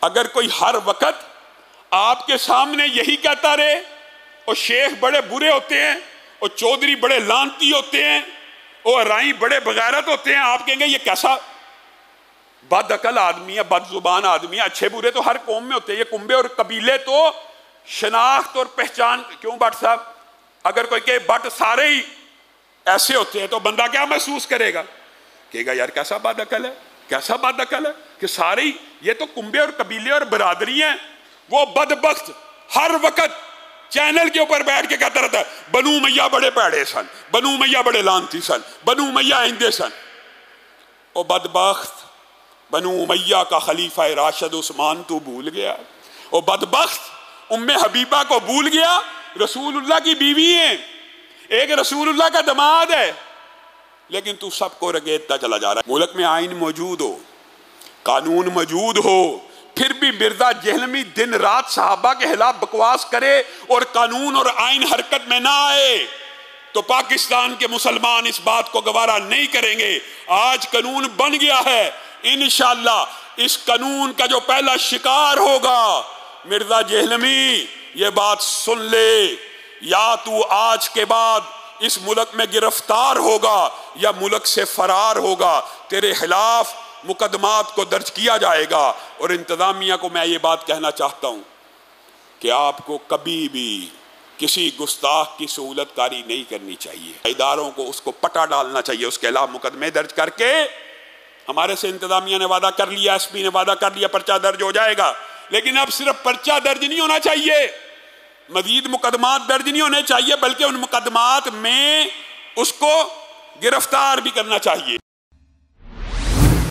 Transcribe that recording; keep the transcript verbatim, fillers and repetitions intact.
اگر کوئی ہر وقت آپ کے سامنے یہی کہتا رہے اور شیخ بڑے برے ہوتے ہیں اور چودھری بڑے لانتی ہوتے ہیں اور رائی بڑے بغیرت ہوتے ہیں، آپ کہیں گے یہ کیسا بد عقل آدمی ہے، بد زبان آدمی ہے۔ اچھے برے تو ہر قوم میں ہوتے ہیں، یہ کنبے اور قبیلے تو شناخت اور پہچان۔ کیوں بٹ صاحب؟ اگر کوئی کہ بٹ سارے ہی ایسے ہوتے ہیں تو بندہ کیا محسوس کرے گا؟ کہے گا یار کیسا بد عقل ہے، کیسا بد عقل ہے کہ سارے ہی یہ تو کنبے اور قبیلے اور برادری ہیں۔ وہ بدبخت ہر وقت چینل کے اوپر بیٹھ کے کہتا رہتا ہے بنو امیہ بڑے پیڑے سن، بنو امیہ بڑے لانتی سن، بنو امیہ آئندے سن۔ او بدبخت، بنو امیہ کا خلیفہ راشد عثمان تو بھول گیا، او بدبخت ام حبیبہ کو بھول گیا، رسول اللہ کی بیوی ہیں، ایک رسول اللہ کا دماد ہے، لیکن تو سب کو رگیدتا چلا جا رہا ہے۔ ملک میں آئین موجود ہو، قانون موجود ہو، پھر بھی مرزا جہلمی دن رات صحابہ کے خلاف بکواس کرے اور قانون اور آئین حرکت میں نہ آئے تو پاکستان کے مسلمان اس بات کو گوارا نہیں کریں گے۔ آج قانون بن گیا ہے، انشاءاللہ اس قانون کا جو پہلا شکار ہوگا مرزا جہلمی، یہ بات سن لے، یا تو آج کے بعد اس ملک میں گرفتار ہوگا یا ملک سے فرار ہوگا، تیرے خلاف مقدمات کو درج کیا جائے گا۔ اور انتظامیہ کو میں یہ بات کہنا چاہتا ہوں کہ آپ کو کبھی بھی کسی گستاخ کی سہولت کاری نہیں کرنی چاہیے، اداروں کو اس کو پٹا ڈالنا چاہیے، اس کے خلاف مقدمے درج کر کے۔ ہمارے سے انتظامیہ نے وعدہ کر لیا، ایس پی نے وعدہ کر لیا پرچہ درج ہو جائے گا، لیکن اب صرف پرچہ درج نہیں ہونا چاہیے، مزید مقدمات درج نہیں ہونے چاہیے، بلکہ ان مقدمات میں اس کو گرفتار بھی کرنا چاہیے۔